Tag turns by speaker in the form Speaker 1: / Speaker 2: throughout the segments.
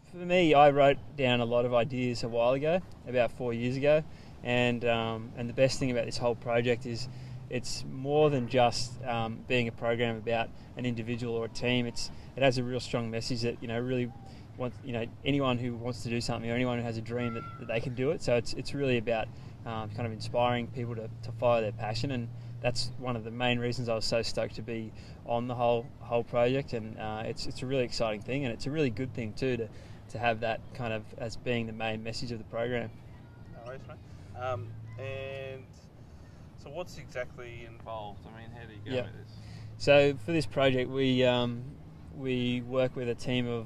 Speaker 1: For me, I wrote down a lot of ideas a while ago, about 4 years ago, and the best thing about this whole project is it's more than just being a program about an individual or a team. It has a real strong message that really wants anyone who wants to do something or anyone who has a dream that they can do it. So it's really about kind of inspiring people to follow their passion, and that's one of the main reasons I was so stoked to be on the whole project. And it's a really exciting thing, and it's a really good thing too to have that kind of as being the main message of the program.
Speaker 2: No worries, mate. And so what's exactly involved? I mean, how do you go with this?
Speaker 1: So for this project, we work with a team of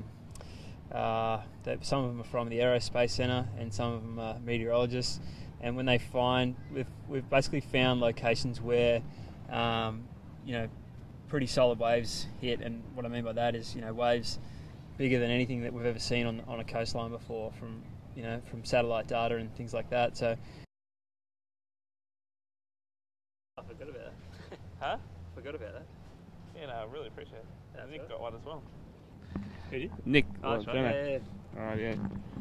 Speaker 1: some of them are from the Aerospace Centre and some of them are meteorologists. And when they find, we've basically found locations where pretty solid waves hit, and what I mean by that is waves bigger than anything that we've ever seen on a coastline before, from satellite data and things like that. So I forgot about that.
Speaker 2: Huh?
Speaker 1: Forgot about that.
Speaker 2: Yeah, no, I really appreciate it.
Speaker 1: That's
Speaker 2: Nick
Speaker 1: right.
Speaker 2: got one as well.
Speaker 1: Who did?
Speaker 2: Nick.
Speaker 1: Oh, that's right. Yeah.
Speaker 2: Alright, yeah.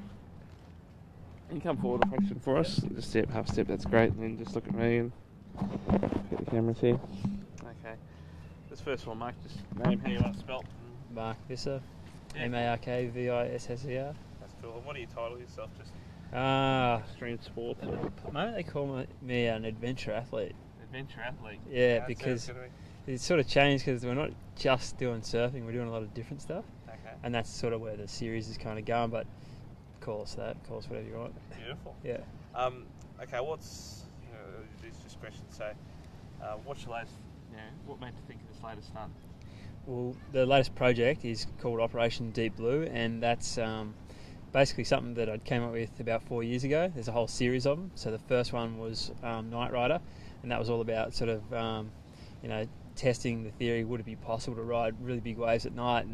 Speaker 2: You come forward a fraction for us. Just step, half step, that's great. And then just look at me and get the cameras here. Okay. This first one, Mark, just name how you want to spell.
Speaker 1: Mark Visser.
Speaker 2: Yeah.
Speaker 1: Markvisser.
Speaker 2: That's cool. And what do you title yourself? Just
Speaker 1: Extreme sports. At the moment they call me an adventure athlete.
Speaker 2: adventure athlete.
Speaker 1: Yeah,
Speaker 2: That
Speaker 1: because
Speaker 2: sounds good to me.
Speaker 1: it's sort of changed because we're not just doing surfing, we're doing a lot of different stuff.
Speaker 2: Okay.
Speaker 1: And that's sort of where the series is kind of going, but call us whatever you want.
Speaker 2: Beautiful.
Speaker 1: Yeah.
Speaker 2: Okay, what's these just questions. So, what's your latest? What made you think of this latest stunt?
Speaker 1: Well, the latest project is called Operation Deep Blue, and that's basically something that I came up with about 4 years ago. There's a whole series of them. So the first one was Night Rider, and that was all about sort of testing the theory: would it be possible to ride really big waves at night?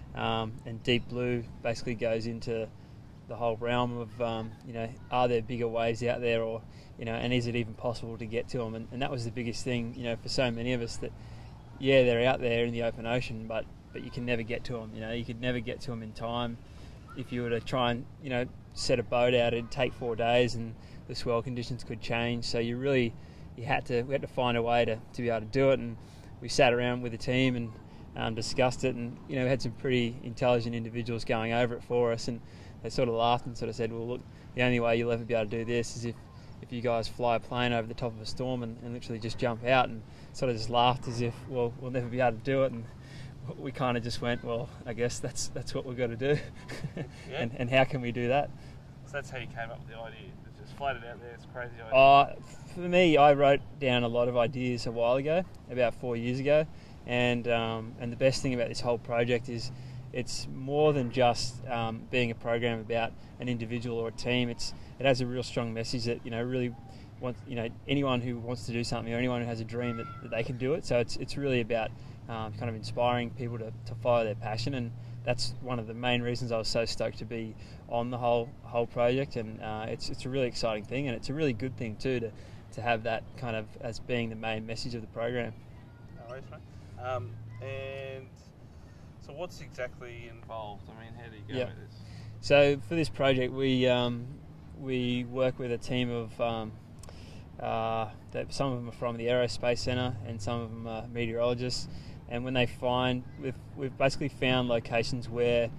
Speaker 1: And Deep Blue basically goes into the whole realm of are there bigger waves out there, or and is it even possible to get to them? And that was the biggest thing for so many of us, that they're out there in the open ocean, but you can never get to them. You could never get to them in time. If you were to try and set a boat out, it'd take 4 days, and the swell conditions could change. So we had to find a way to be able to do it. And we sat around with the team and discussed it, and we had some pretty intelligent individuals going over it for us, and they sort of laughed and sort of said, well, look, the only way you'll ever be able to do this is if you guys fly a plane over the top of a storm and literally just jump out. And sort of just laughed as if, well, we'll never be able to do it. And we kind of just went, well, I guess that's what we've got to do.
Speaker 2: Yeah.
Speaker 1: and how can we do that?
Speaker 2: So that's how you came up with the idea. It just floated out there. It's a crazy idea.
Speaker 1: For me, I wrote down a lot of ideas a while ago, about 4 years ago, and the best thing about this whole project is it's more than just being a program about an individual or a team. It has a real strong message that really wants anyone who wants to do something or anyone who has a dream that they can do it. So it's really about kind of inspiring people to follow their passion, and that's one of the main reasons I was so stoked to be on the whole project. And it's a really exciting thing, and it's a really good thing too to have that kind of as being the main message of the program.
Speaker 2: No worries, mate. And so what's exactly involved? I mean, how do you go with this?
Speaker 1: So for this project, we work with a team of some of them are from the Aerospace Centre and some of them are meteorologists. And when they find, we've basically found locations where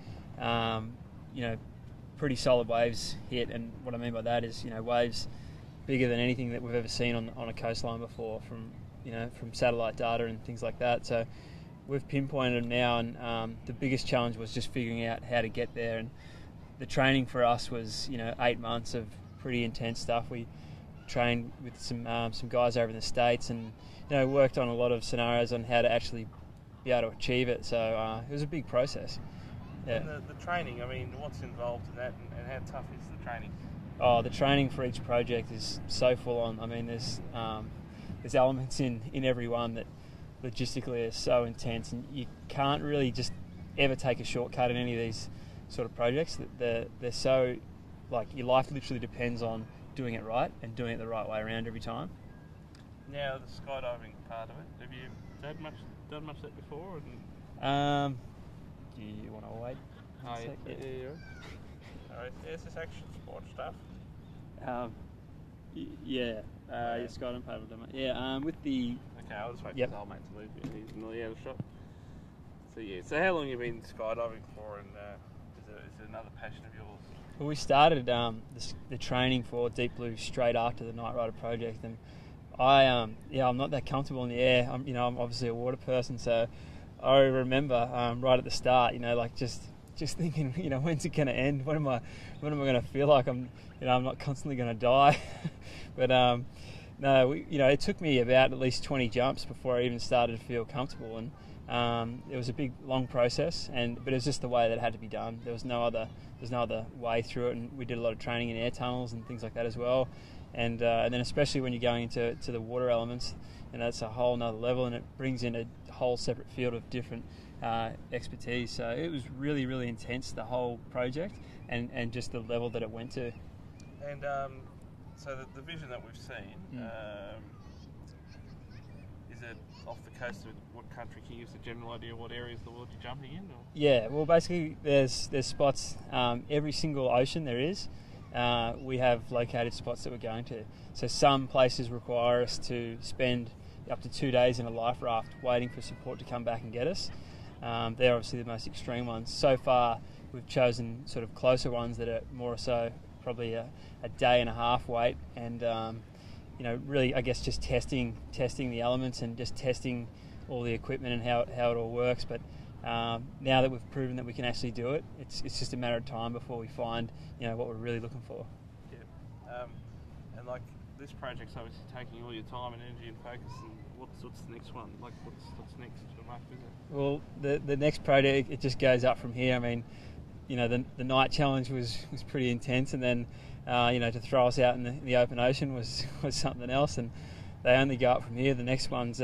Speaker 1: pretty solid waves hit, and what I mean by that is waves bigger than anything that we've ever seen on a coastline before, from satellite data and things like that. So we've pinpointed them now, and the biggest challenge was just figuring out how to get there. And the training for us was 8 months of pretty intense stuff. We trained with some guys over in the States, and worked on a lot of scenarios on how to actually be able to achieve it. So it was a big process. Yeah.
Speaker 2: And the training, I mean, what's involved in that, and how tough is the training?
Speaker 1: Oh, the training for each project is so full on. I mean, there's elements in every one that logistically are so intense, and you can't really just ever take a shortcut in any of these sort of projects. They're so, like, your life literally depends on doing it right and doing it the right way around every time.
Speaker 2: Now, the skydiving part of it, have you done much that before?
Speaker 1: Do you want to wait?
Speaker 2: Hi. Alright, is this action sport stuff?
Speaker 1: Yeah, your Skydome paddle demo. Yeah, with the...
Speaker 2: Okay, I'll just wait for the old mate to move. He's nearly out of shot. So yeah, so how long have you been skydiving for, and is it another passion of yours?
Speaker 1: Well, we started the training for Deep Blue straight after the Night Rider project, and I'm not that comfortable in the air. I'm obviously a water person, so I remember right at the start, like just thinking, when's it going to end? When am I going to feel like I'm not constantly going to die? But no, it took me about at least 20 jumps before I even started to feel comfortable, and it was a big, long process, but it was just the way that it had to be done. There's no other way through it, and we did a lot of training in air tunnels and things like that as well. And then especially when you're going into the water elements, that's a whole nother level, and it brings in a whole separate field of different expertise. So it was really, really intense, the whole project, and just the level that it went to.
Speaker 2: And so the vision that we've seen, is it off the coast of what country? Can you give us a general idea of what areas of the world you're jumping in? Or?
Speaker 1: Yeah, well, basically there's spots, every single ocean there is. We have located spots that we're going to. So some places require us to spend up to 2 days in a life raft waiting for support to come back and get us. They're obviously the most extreme ones. So far we've chosen sort of closer ones that are more so probably a day and a half wait, and really I guess just testing the elements and just testing all the equipment and how it all works. But now that we've proven that we can actually do it, it's just a matter of time before we find what we're really looking for.
Speaker 2: Yeah, and like this project's obviously taking all your time and energy and focus. And what's the next one? Like what's next for Mark Visser?
Speaker 1: Well, the next project, it just goes up from here. I mean, the night challenge was pretty intense, and then to throw us out in the open ocean was something else, and they only go up from here. The next one's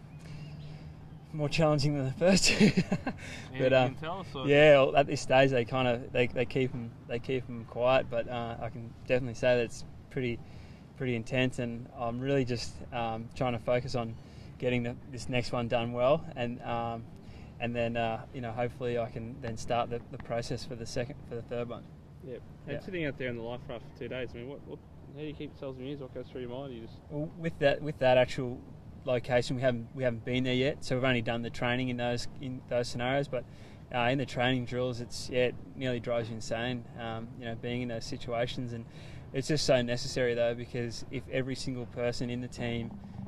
Speaker 1: more challenging than the first two.
Speaker 2: But can tell us, or?
Speaker 1: Yeah, well, at this stage they keep them quiet, but I can definitely say that it's pretty intense, and I'm really just trying to focus on getting this next one done well, and then hopefully I can then start the process for the third one.
Speaker 2: Yep. And sitting out there in the life raft for 2 days, I mean, what how do you keep yourselves amused? What goes through your mind?
Speaker 1: Well, with that actual location, we haven't been there yet, so we've only done the training in those scenarios. But in the training drills, it nearly drives you insane. Being in those situations, and it's just so necessary though, because if every single person in the team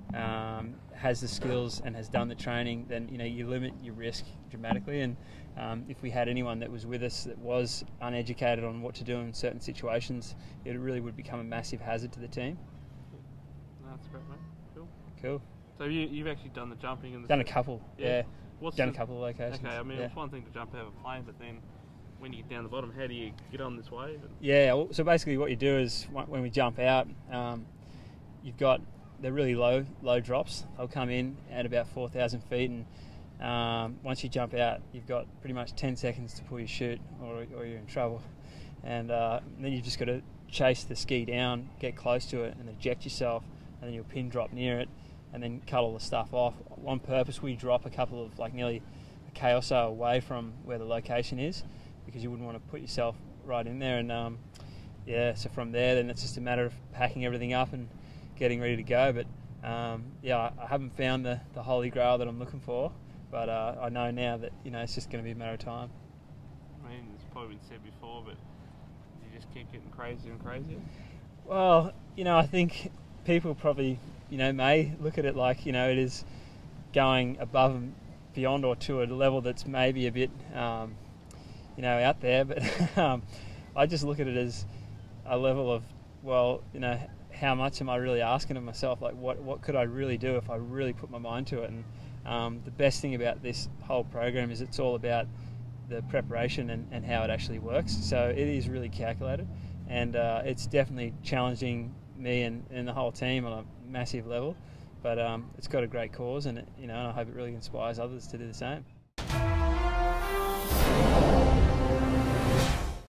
Speaker 1: has the skills and has done the training, then you limit your risk dramatically. And if we had anyone that was with us that was uneducated on what to do in certain situations, it really would become a massive hazard to the team.
Speaker 2: No, that's great, mate.
Speaker 1: Cool.
Speaker 2: So you've actually done the jumping and
Speaker 1: done a couple, yeah.
Speaker 2: Done
Speaker 1: a couple of locations.
Speaker 2: Okay, I mean, it's one thing to jump out of a plane, but then when you get down the bottom, how do you get on this wave?
Speaker 1: Yeah, well, so basically what you do is when we jump out, you've got the really low drops. They'll come in at about 4,000 feet, and once you jump out, you've got pretty much 10 seconds to pull your chute, or you're in trouble. And then you've just got to chase the ski down, get close to it, and eject yourself, and then you'll pin drop near it, and then cut all the stuff off. On purpose, we drop a couple of nearly a K or so away from where the location is, because you wouldn't want to put yourself right in there. And so from there, then it's just a matter of packing everything up and getting ready to go. But I haven't found the holy grail that I'm looking for, but I know now that it's just going to be a matter of time.
Speaker 2: I mean, it's probably been said before, but you just keep getting crazier and crazier.
Speaker 1: Well, I think people probably may look at it like it is going above and beyond, or to a level that's maybe a bit out there, but I just look at it as a level of, how much am I really asking of myself? Like, what could I really do if I really put my mind to it? And the best thing about this whole program is it's all about the preparation and how it actually works. So it is really calculated, and it's definitely challenging me and the whole team on a massive level. But it's got a great cause, and I hope it really inspires others to do the same.